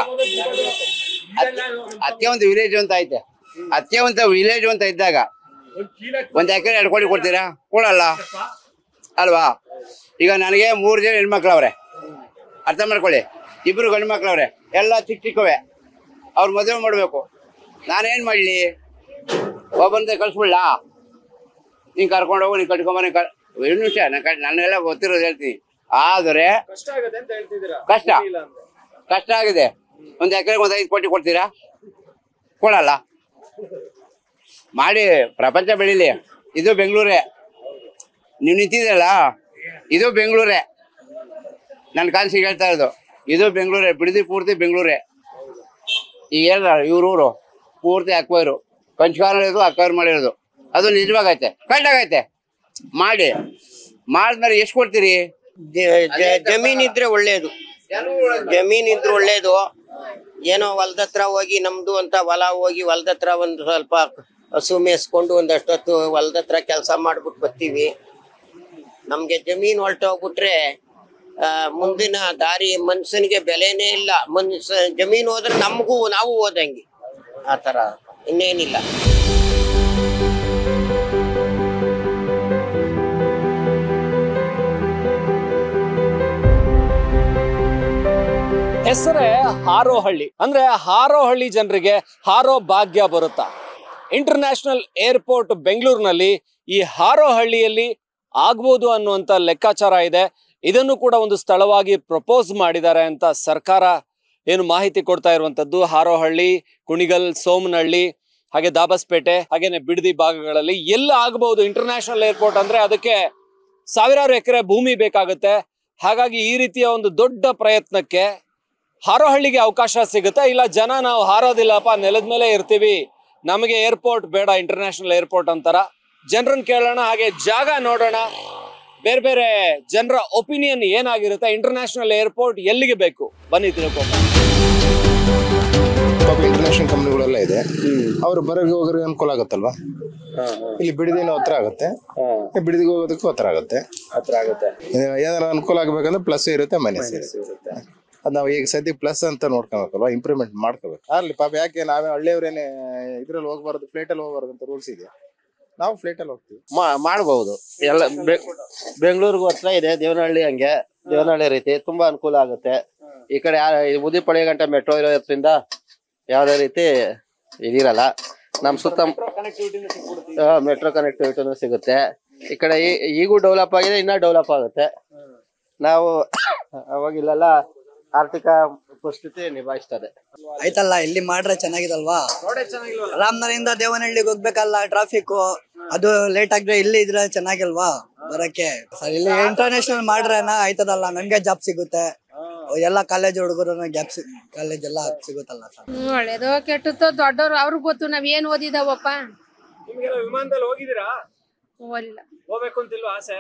ಅದಕ್ಕೆ ಒಂದು ವಿಲೇಜ್ ಅಂತ ಐತೆ, ಅದಕ್ಕೆ ಒಂದು ವಿಲೇಜ್ ಅಂತ ಇದ್ದಾಗ ಒಂದ್ ಎಕರೆ ಎರಡು ಕೋಟಿ ಕೊಡ್ತೀರಾ? ಕೊಡಲ್ಲ ಅಲ್ವಾ? ಈಗ ನನಗೆ ಮೂರು ಜನ ಹೆಣ್ಮಕ್ಳವ್ರೆ, ಅರ್ಥ ಮಾಡ್ಕೊಳ್ಳಿ. ಇಬ್ರು ಗಂಡು ಮಕ್ಳವ್ರೆ, ಎಲ್ಲ ಚಿಕ್ಕ ಚಿಕ್ಕವೆ. ಅವ್ರ ಮದುವೆ ಮಾಡ್ಬೇಕು, ನಾನೇನ್ ಮಾಡ್ಲಿ? ಒಬ್ಬಂದ ಕಳ್ಸ್ಬಿಡ್ಲಾ? ನೀನ್ ಕರ್ಕೊಂಡು ಹೋಗು, ನೀನ್ ಕಟ್ಕೊಂಬ. ಎರಡು ನಿಮಿಷ ನನ್ನೆಲ್ಲ ಗೊತ್ತಿರೋದು ಹೇಳ್ತೀನಿ. ಆದರೆ ಕಷ್ಟ ಕಷ್ಟ ಆಗಿದೆ. ಒಂದ್ ಎಕರೆಗೆ ಒಂದ್ ಐದು ಕೋಟಿ ಕೊಡ್ತೀರಾ? ಕೊಡಲ್ಲ. ಮಾಡಿ ಪ್ರಪಂಚ ಬೆಳಿಲಿ. ಇದು ಬೆಂಗಳೂರೇ, ನೀವು ನಿಂತಿದ್ರಲ್ಲ, ಇದು ಬೆಂಗಳೂರೇ. ನನ್ನ ಕಾನ್ಸಿಗೆ ಹೇಳ್ತಾ ಇರೋದು ಇದು ಬೆಂಗಳೂರೇ, ಬಿಡದಿ ಪೂರ್ತಿ ಬೆಂಗಳೂರೇ. ಈಗ ಹೇಳ್ದ ಇವ್ರೂರು ಪೂರ್ತಿ ಅಕ್ವೈರು, ಪಂಚಕಾರ ಇದು ಅಕ್ವೈರ್ ಮಾಡಿರೋದು. ಅದು ನಿಜವಾಗೈತೆ, ಕರೆಕ್ಟಾಗೈತೆ. ಮಾಡಿ ಮಾಡಿದ್ಮೇಲೆ ಎಷ್ಟು ಕೊಡ್ತೀರಿ? ಜಮೀನ್ ಇದ್ರೆ ಒಳ್ಳೇದು, ಜಮೀನ್ ಇದ್ರೆ ಒಳ್ಳೇದು. ಏನೋ ಹೊಲದ ಹತ್ರ ಹೋಗಿ ನಮ್ದು ಅಂತ ಹೊಲ ಹೋಗಿ ಹೊಲದ ಹತ್ರ ಒಂದು ಸ್ವಲ್ಪ ಹಸು ಮೇಯಿಸ್ಕೊಂಡು ಒಂದಷ್ಟೊತ್ತು ಹೊಲದ ಹತ್ರ ಕೆಲಸ ಮಾಡ್ಬಿಟ್ಟು ಬರ್ತೀವಿ. ನಮ್ಗೆ ಜಮೀನ್ ಹೊರಟೋಗ್ಬಿಟ್ರೆ ಆ ಮುಂದಿನ ದಾರಿ ಮನುಷ್ಯನಿಗೆ ಬೆಲೆನೇ ಇಲ್ಲ. ಮನುಷ್ಯ ಜಮೀನ್ ಹೋದ್ರೆ ನಮಗೂ ನಾವು ಹೋದಂಗೆ, ಆ ತರ ಇನ್ನೇನಿಲ್ಲ. ಹೆಸರೇ ಹಾರೋಹಳ್ಳಿ. ಅಂದ್ರೆ ಹಾರೋಹಳ್ಳಿ ಜನರಿಗೆ ಹಾರೋ ಭಾಗ್ಯ ಬರುತ್ತಾ? ಇಂಟರ್ನ್ಯಾಷನಲ್ ಏರ್ಪೋರ್ಟ್ ಬೆಂಗಳೂರಿನಲ್ಲಿ ಈ ಹಾರೋಹಳ್ಳಿಯಲ್ಲಿ ಆಗ್ಬೋದು ಅನ್ನುವಂತ ಲೆಕ್ಕಾಚಾರ ಇದೆ. ಇದನ್ನು ಕೂಡ ಒಂದು ಸ್ಥಳವಾಗಿ ಪ್ರಪೋಸ್ ಮಾಡಿದ್ದಾರೆ ಅಂತ ಸರ್ಕಾರ ಏನು ಮಾಹಿತಿ ಕೊಡ್ತಾ ಇರುವಂತದ್ದು. ಹಾರೋಹಳ್ಳಿ, ಕುಣಿಗಲ್, ಸೋಮನಹಳ್ಳಿ, ಹಾಗೆ ದಾಬಸ್ಪೇಟೆ, ಹಾಗೇನೆ ಬಿಡದಿ ಭಾಗಗಳಲ್ಲಿ ಎಲ್ಲ ಆಗಬಹುದು. ಇಂಟರ್ನ್ಯಾಷನಲ್ ಏರ್ಪೋರ್ಟ್ ಅಂದ್ರೆ ಅದಕ್ಕೆ ಸಾವಿರಾರು ಎಕರೆ ಭೂಮಿ ಬೇಕಾಗುತ್ತೆ. ಹಾಗಾಗಿ ಈ ರೀತಿಯ ಒಂದು ದೊಡ್ಡ ಪ್ರಯತ್ನಕ್ಕೆ ಹಾರೋಹಳ್ಳಿಗೆ ಅವಕಾಶ ಸಿಗುತ್ತೆ. ಇಲ್ಲ ಜನ ನಾವು ಹಾರೋದಿಲ್ಲಪ್ಪ, ನೆಲದ ಮೇಲೆ ಇರ್ತೀವಿ, ನಮಗೆ ಏರ್ಪೋರ್ಟ್ ಬೇಡ, ಇಂಟರ್ನ್ಯಾಷನಲ್ ಏರ್ಪೋರ್ಟ್ ಅಂತಾರ. ಜನರನ್ನ ಕೇಳೋಣ, ಹಾಗೆ ಜಾಗ ನೋಡೋಣ, ಬೇರೆ ಬೇರೆ ಜನರ ಒಪಿನಿಯನ್ ಏನಾಗಿರುತ್ತೆ, ಇಂಟರ್ನ್ಯಾಷನಲ್ ಏರ್ಪೋರ್ಟ್ ಎಲ್ಲಿಗೆ ಬೇಕು, ಬನ್ನಿ ತಿಳ್ಕೊಂಡು. ಇಂಟರ್ನ್ಯಾಷನಲ್ ಕಂಪ್ನಿಗಳೆಲ್ಲ ಇದೆ, ಅವ್ರು ಬರೋಕೆ ಹೋಗೋರಿಗೆ ಅನುಕೂಲ ಆಗುತ್ತಲ್ವಾ? ಇಲ್ಲಿ ಬಿಡದಿನ ಹತ್ರ ಆಗುತ್ತೆ, ಬಿಡದಿಗೆ ಹೋಗೋದಕ್ಕೂ ಹತ್ರ ಆಗುತ್ತೆ ಹತ್ರ ಆಗುತ್ತೆ ಏನಾರ ಅನುಕೂಲ ಆಗ್ಬೇಕಂದ್ರೆ ಪ್ಲಸ್ ಇರುತ್ತೆ, ಮೈನಸ್ ಇರುತ್ತೆ. ಅದ್ ನಾವು ಈಗ ಸದ್ಯ ಪ್ಲಸ್ ಅಂತ ನೋಡ್ಕೋಬೇಕಲ್ವಾ, ಇಂಪ್ರೂವ್ಮೆಂಟ್ ಮಾಡ್ಕೋಬೇಕು. ಅಲ್ಲಿ ಪಾಪ ಯಾಕೆ ನಾವೇ ಹಳ್ಳಿಯವ್ರೇನೆ ಇದ್ರಲ್ಲಿ ಹೋಗ್ಬಾರ್ದು, ಫ್ಲೈಟ್ ಅಲ್ಲಿ ಹೋಗ್ಬಾರ್ದು ಅಂತ ರೂಲ್ಸ್ ಇದೆ. ನಾವು ಫ್ಲೈಟ್ ಅಲ್ಲಿ ಹೋಗ್ತೀವಿ, ಮಾಡಬಹುದು. ಎಲ್ಲ ಬೆಂಗಳೂರಿಗೂ ಹತ್ರ ಇದೆ, ದೇವನಹಳ್ಳಿ ಹಂಗೆ ದೇವನಹಳ್ಳಿ ರೀತಿ ತುಂಬಾ ಅನುಕೂಲ ಆಗುತ್ತೆ. ಈ ಕಡೆ ಮುದಿಪಳಿ ಗಂಟ ಮೆಟ್ರೋ ಇರೋದ್ರಿಂದ ಯಾವ್ದೇ ರೀತಿ ಇದಿರಲ್ಲ. ನಮ್ ಸುತ್ತ ಮೆಟ್ರೋ ಕನೆಕ್ಟಿವಿಟಿನೂ ಸಿಗುತ್ತೆ. ಈ ಕಡೆ ಈಗೂ ಡೆವಲಪ್ ಆಗಿದೆ, ಇನ್ನ ಡೆವಲಪ್ ಆಗುತ್ತೆ. ನಾವು ಅವಾಗ ಇಲ್ಲೆಲ್ಲ ಆರ್ಥಿಕ ಪರಿಸ್ಥಿತಿ ನಿಭಾಯಿಸ್ತದೆ. ಆಯ್ತಲ್ಲ, ಇಲ್ಲಿ ಮಾಡ್ರೆ ಚೆನ್ನಾಗಿದಲ್ವಾ? ರಾಮನಗರದಿಂದ ದೇವನಹಳ್ಳಿಗೆ ಹೋಗ್ಬೇಕಲ್ಲ, ಟ್ರಾಫಿಕ್ ಅದು ಲೇಟ್ ಆಗಿದ್ರೆ ಇಲ್ಲಿ ಇದ್ರೆ ಚೆನ್ನಾಗಿಲ್ವಾ ಬರಕ್ಕೆ? ಸರ್ ಇಲ್ಲಿ ಇಂಟರ್ನ್ಯಾಷನಲ್ ಮಾಡ್ರೇನ ಆಯ್ತದಲ್ಲ, ನಮ್ಗೆ ಜಾಬ್ ಸಿಗುತ್ತೆ, ಎಲ್ಲ ಕಾಲೇಜ್ ಹುಡುಗರು ಗ್ಯಾಪ್ ಕಾಲೇಜ್ ಎಲ್ಲ ಸಿಗುತ್ತಲ್ಲ ಸರ್. ಒಳ್ಳೇದು ಕೆಟ್ಟದ್ದು ದೊಡ್ಡವ್ರು ಅವ್ರಿಗೆ ಗೊತ್ತು, ನಾವ್ ಏನ್ ಓದಿದಾವಪ್ಪ. ನಿಮ್ಗೆಲ್ಲ ವಿಮಾನದಲ್ಲಿ ಹೋಗಿದ್ದೀರಾ? ಹೋಗಿಲ್ಲ. ಹೋಗ್ಬೇಕು ಅಂತಿಲ್ವಾ ಆಸೆ?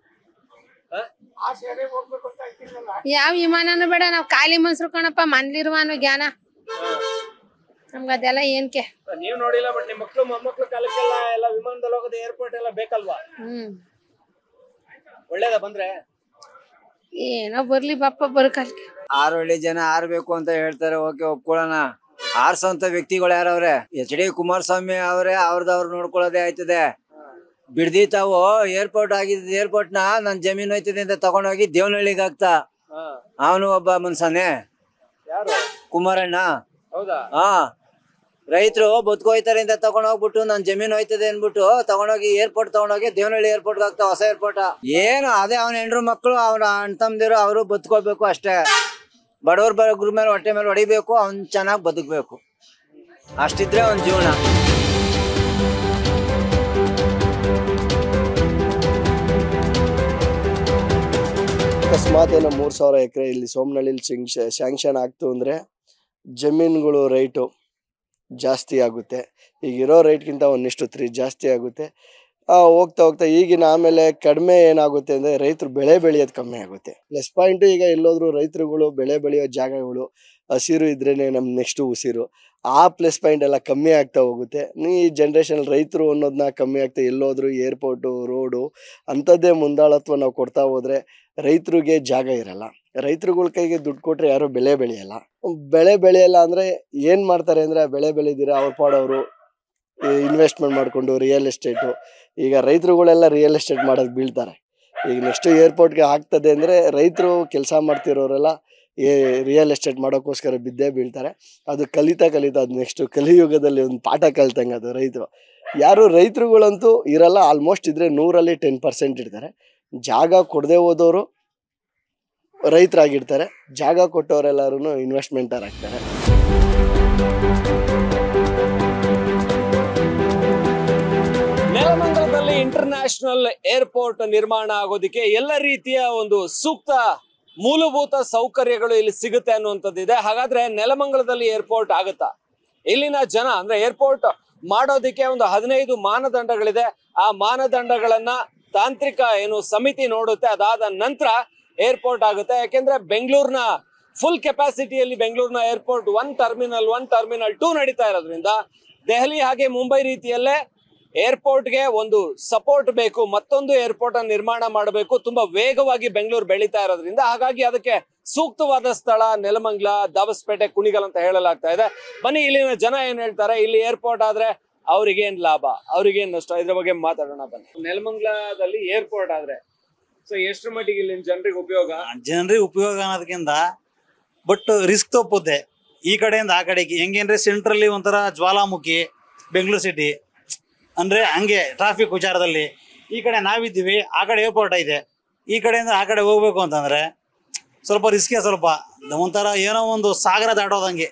ಯಾವ ವಿಮಾನನು ಬೇಡ, ನಾವ್ ಖಾಲಿ ಮನ್ಸರು ಕಣಪ್ಪ, ಮನ್ಲಿರುವಾನು ಜ್ಞಾನ ನಮ್ಗ ಅದೆಲ್ಲ ಏನ್ಕೆ. ನೀವ್ ನೋಡಿಲ್ಲ, ಬಟ್ ನಿಮ್ ಮಕ್ಳು ಮೊಮ್ಮಕ್ಳು ಕಾಲಕ್ಕೆಲ್ಲ ಎಲ್ಲ ವಿಮಾನದಲ್ಲಿ ಹೋಗೋದು, ಏರ್ಪೋರ್ಟ್ ಎಲ್ಲ ಬೇಕಲ್ವಾ? ಹ್ಮ್ ಒಳ್ಳೇದ ಬಂದ್ರೆ? ಏನೋ ಬರ್ಲಿ ಬಪ್ಪ ಬರಕಲ್ಕೆ. ಆರು ಹಳ್ಳಿ ಜನ ಆರ್ಬೇಕು ಅಂತ ಹೇಳ್ತಾರೆ, ಓಕೆ ಒಪ್ಕೊಳ್ಳೋಣ. ಆರ್ಸೋಂತ ವ್ಯಕ್ತಿಗಳು ಯಾರವ್ರೆ? ಎಚ್ ಡಿ ಕುಮಾರಸ್ವಾಮಿ ಅವರೇ, ಅವ್ರದವ್ರು ನೋಡ್ಕೊಳ್ಳೋದೇ ಆಯ್ತದೆ. ಬಿಡ್ದಿ ತಾವು ಏರ್ಪೋರ್ಟ್ ಆಗಿದ್ದ ಏರ್ಪೋರ್ಟ್ ನ ನನ್ ಜಮೀನು ಹೋಯ್ತದೆ ಅಂತ ತಗೊಂಡೋಗಿ ದೇವನಹಳ್ಳಿಗೆ ಹಾಕ್ತಾ. ಅವನು ಒಬ್ಬ ಮನ್ಸನೇ, ಕುಮಾರಣ್ಣ. ಹಾ, ರೈತರು ಬದುಕೋಯ್ತಾರೆ ಅಂತ ತಗೊಂಡೋಗ್ಬಿಟ್ಟು ನನ್ ಜಮೀನು ಹೋಯ್ತದೆ ಅನ್ಬಿಟ್ಟು ತಗೊಂಡೋಗಿ ಏರ್ಪೋರ್ಟ್ ತಗೊಂಡೋಗಿ ದೇವನಹಳ್ಳಿ ಏರ್ಪೋರ್ಟ್ ಆಗ್ತಾವ, ಹೊಸ ಏರ್ಪೋರ್ಟ್. ಏನು ಅದೇ ಅವನ ಹೆಂಡ್ರು ಮಕ್ಕಳು, ಅವ್ರ ಅಣ್ಣ ತಮ್ಮದಿರು ಅವರು ಬದುಕೋಬೇಕು ಅಷ್ಟೇ. ಬಡವ್ರ ಬಗ್ರ ಮೇಲೆ ಹೊಟ್ಟೆ ಮೇಲೆ ಹೊಡಿಬೇಕು, ಅವ್ನ್ ಚೆನ್ನಾಗಿ ಬದುಕಬೇಕು, ಅಷ್ಟಿದ್ರೆ ಅವನ್ ಜೀವನ. ಅಕಸ್ಮಾತ್ ಏನೋ ಮೂರ್ ಸಾವಿರ ಎಕರೆ ಇಲ್ಲಿ ಸೋಮನಹಳ್ಳಿಲಿ ಸ್ಯಾಂಕ್ಷನ್ ಆಗ್ತು ಅಂದ್ರೆ ಜಮೀನುಗಳು ರೈಟು ಜಾಸ್ತಿ ಆಗುತ್ತೆ. ಈಗಿರೋ ರೇಟ್ಗಿಂತ ಒಂದಿಷ್ಟು ತ್ರೀ ಜಾಸ್ತಿ ಆಗುತ್ತೆ. ಹೋಗ್ತಾ ಹೋಗ್ತಾ ಈಗಿನ ಆಮೇಲೆ ಕಡಿಮೆ ಏನಾಗುತ್ತೆ ಅಂದರೆ ರೈತರು ಬೆಳೆ ಬೆಳೆಯೋದು ಕಮ್ಮಿ ಆಗುತ್ತೆ. ಪ್ಲಸ್ ಪಾಯಿಂಟು ಈಗ ಎಲ್ಲೋದ್ರು ರೈತರುಗಳು ಬೆಳೆ ಬೆಳೆಯೋ ಜಾಗಗಳು ಹಸಿರು ಇದ್ರೇ ನಮ್ಮ ನೆಕ್ಸ್ಟು ಉಸಿರು. ಆ ಪ್ಲಸ್ ಪಾಯಿಂಟ್ ಎಲ್ಲ ಕಮ್ಮಿ ಆಗ್ತಾ ಹೋಗುತ್ತೆ. ಈ ಜನ್ರೇಷನ್ ರೈತರು ಅನ್ನೋದನ್ನ ಕಮ್ಮಿ ಆಗ್ತಾ ಎಲ್ಲೋದ್ರು ಏರ್ಪೋರ್ಟು ರೋಡು ಅಂಥದ್ದೇ ಮುಂದಾಳತ್ವ ನಾವು ಕೊಡ್ತಾ ಹೋದರೆ ರೈತರಿಗೆ ಜಾಗ ಇರಲ್ಲ. ರೈತರುಗಳ ಕೈಗೆ ದುಡ್ಡು ಕೊಟ್ಟರೆ ಯಾರು ಬೆಳೆ ಬೆಳೆಯಲ್ಲ. ಬೆಳೆ ಬೆಳೆಯಲ್ಲ ಅಂದರೆ ಏನು ಮಾಡ್ತಾರೆ ಅಂದರೆ ಬೆಳೆ ಬೆಳೆದಿರ ಅವ್ರ ಪಾಡವರು ಇನ್ವೆಸ್ಟ್ಮೆಂಟ್ ಮಾಡಿಕೊಂಡು ರಿಯಲ್ ಎಸ್ಟೇಟು. ಈಗ ರೈತರುಗಳೆಲ್ಲ ರಿಯಲ್ ಎಸ್ಟೇಟ್ ಮಾಡೋದು ಬೀಳ್ತಾರೆ. ಈಗ ನೆಕ್ಸ್ಟ್ ಏರ್ಪೋರ್ಟ್ಗೆ ಆಗ್ತದೆ ಅಂದರೆ ರೈತರು ಕೆಲಸ ಮಾಡ್ತಿರೋರೆಲ್ಲ ಏ ರಿಯಲ್ ಎಸ್ಟೇಟ್ ಮಾಡೋಕ್ಕೋಸ್ಕರ ಬಿದ್ದೇ ಬೀಳ್ತಾರೆ. ಅದು ಕಲಿತಾ ಕಲಿತಾ ಅದು ನೆಕ್ಸ್ಟು ಕಲಿಯುಗದಲ್ಲಿ ಒಂದು ಪಾಠ ಕಲ್ತಂಗೆ ಅದು ರೈತರು. ಯಾರು ರೈತರುಗಳಂತೂ ಇರಲ್ಲ, ಆಲ್ಮೋಸ್ಟ್ ಇದ್ದರೆ ನೂರಲ್ಲಿ ಟೆನ್ ಪರ್ಸೆಂಟ್ ಇರ್ತಾರೆ. ಜಾಗ ಕೊಡದೆ ಹೋದವರು ರೈತರಾಗಿರ್ತಾರೆ, ಜಾಗ ಕೊಟ್ಟವರೆಲ್ಲರೂ ಇನ್ವೆಸ್ಟ್ಮೆಂಟರ್ ಆಗ್ತಾರೆ. ನೆಲಮಂಗಲದಲ್ಲಿ ಇಂಟರ್ನ್ಯಾಷನಲ್ ಏರ್ಪೋರ್ಟ್ ನಿರ್ಮಾಣ ಆಗೋದಕ್ಕೆ ಎಲ್ಲ ರೀತಿಯ ಒಂದು ಸೂಕ್ತ ಮೂಲಭೂತ ಸೌಕರ್ಯಗಳು ಇಲ್ಲಿ ಸಿಗುತ್ತೆ ಅನ್ನುವಂಥದ್ದಿದೆ. ಹಾಗಾದ್ರೆ ನೆಲಮಂಗಲದಲ್ಲಿ ಏರ್ಪೋರ್ಟ್ ಆಗುತ್ತಾ? ಇಲ್ಲಿನ ಜನ ಅಂದ್ರೆ ಏರ್ಪೋರ್ಟ್ ಮಾಡೋದಕ್ಕೆ ಒಂದು ಹದಿನೈದು ಮಾನದಂಡಗಳಿದೆ. ಆ ಮಾನದಂಡಗಳನ್ನ ತಾಂತ್ರಿಕ ಏನು ಸಮಿತಿ ನೋಡುತ್ತೆ, ಅದಾದ ನಂತರ ಏರ್ಪೋರ್ಟ್ ಆಗುತ್ತೆ. ಯಾಕೆಂದ್ರೆ ಬೆಂಗಳೂರಿನ ಫುಲ್ ಕೆಪಾಸಿಟಿಯಲ್ಲಿ ಬೆಂಗಳೂರಿನ airport one terminal one terminal two ನಡೀತಾ ಇರೋದ್ರಿಂದ ದೆಹಲಿ ಹಾಗೆ ಮುಂಬೈ ರೀತಿಯಲ್ಲೇ ಏರ್ಪೋರ್ಟ್ಗೆ ಒಂದು ಸಪೋರ್ಟ್ ಬೇಕು, ಮತ್ತೊಂದು ಏರ್ಪೋರ್ಟ್ ಅನ್ನು ನಿರ್ಮಾಣ ಮಾಡಬೇಕು. ತುಂಬಾ ವೇಗವಾಗಿ ಬೆಂಗಳೂರು ಬೆಳೀತಾ ಇರೋದ್ರಿಂದ ಹಾಗಾಗಿ ಅದಕ್ಕೆ ಸೂಕ್ತವಾದ ಸ್ಥಳ ನೆಲಮಂಗಲ, ದಾಬಸ್ಪೇಟೆ, ಕುಣಿಗಲ್ ಅಂತ ಹೇಳಲಾಗ್ತಾ ಇದೆ. ಬನ್ನಿ ಇಲ್ಲಿನ ಜನ ಏನ್ ಹೇಳ್ತಾರೆ, ಇಲ್ಲಿ ಏರ್ಪೋರ್ಟ್ ಆದ್ರೆ ಅವ್ರಿಗೇನ್ ಲಾಭ, ಅವ್ರಿಗೇನ್ ನಷ್ಟ, ಇದ್ರ ಬಗ್ಗೆ ಮಾತಾಡೋಣ ಬನ್ನಿ. ನೆಲಮಂಗಲದಲ್ಲಿ ಏರ್ಪೋರ್ಟ್ ಆದ್ರೆ ಸೊ ಎಷ್ಟರ ಮಟ್ಟಿಗೆ ಇಲ್ಲಿನ ಜನರಿಗೆ ಉಪಯೋಗ? ಜನರಿಗೆ ಉಪಯೋಗ ಅನ್ನೋದಕ್ಕಿಂತ ಬಟ್ ರಿಸ್ಕ್ ತಪ್ಪುತ್ತೆ. ಈ ಕಡೆಯಿಂದ ಆ ಕಡೆಗೆ ಹೆಂಗೇನ್ರಿ ಸೆಂಟ್ರಲ್ಲಿ ಒಂಥರ ಜ್ವಾಲಾಮುಖಿ ಬೆಂಗಳೂರು ಸಿಟಿ ಅಂದ್ರೆ ಹಂಗೆ ಟ್ರಾಫಿಕ್ ವಿಚಾರದಲ್ಲಿ ಈ ಕಡೆ ನಾವಿದ್ದೀವಿ, ಆ ಕಡೆ ಏರ್ಪೋರ್ಟ್ ಐತೆ, ಈ ಕಡೆಯಿಂದ ಆ ಕಡೆ ಹೋಗ್ಬೇಕು ಅಂತಂದ್ರೆ ಸ್ವಲ್ಪ ರಿಸ್ಕೇ, ಸ್ವಲ್ಪ ಒಂಥರ ಏನೋ ಒಂದು ಸಾಗರ ದಾಟೋದಂಗೆ.